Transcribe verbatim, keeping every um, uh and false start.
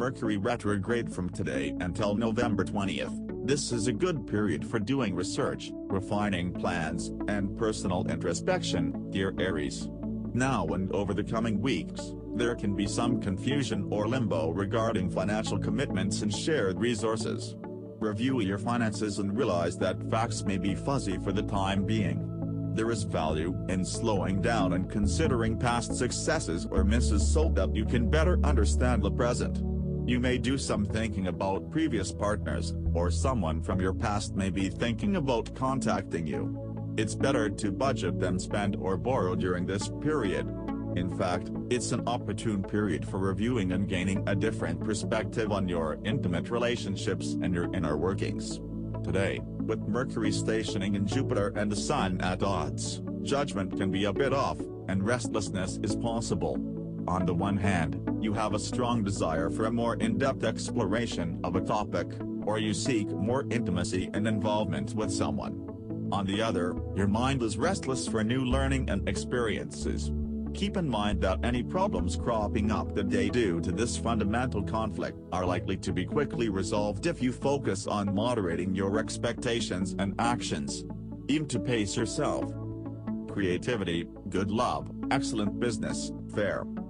Mercury retrograde from today until November twentieth. This is a good period for doing research, refining plans, and personal introspection, dear Aries. Now and over the coming weeks, there can be some confusion or limbo regarding financial commitments and shared resources. Review your finances and realize that facts may be fuzzy for the time being. There is value in slowing down and considering past successes or misses so that you can better understand the present. You may do some thinking about previous partners, or someone from your past may be thinking about contacting you. It's better to budget than spend or borrow during this period. In fact, it's an opportune period for reviewing and gaining a different perspective on your intimate relationships and your inner workings. Today, with Mercury stationing in Jupiter and the Sun at odds, judgment can be a bit off, and restlessness is possible. On the one hand, you have a strong desire for a more in-depth exploration of a topic, or you seek more intimacy and involvement with someone. On the other, your mind is restless for new learning and experiences. Keep in mind that any problems cropping up the day due to this fundamental conflict are likely to be quickly resolved if you focus on moderating your expectations and actions. Aim to pace yourself. Creativity, good love, excellent business, fair.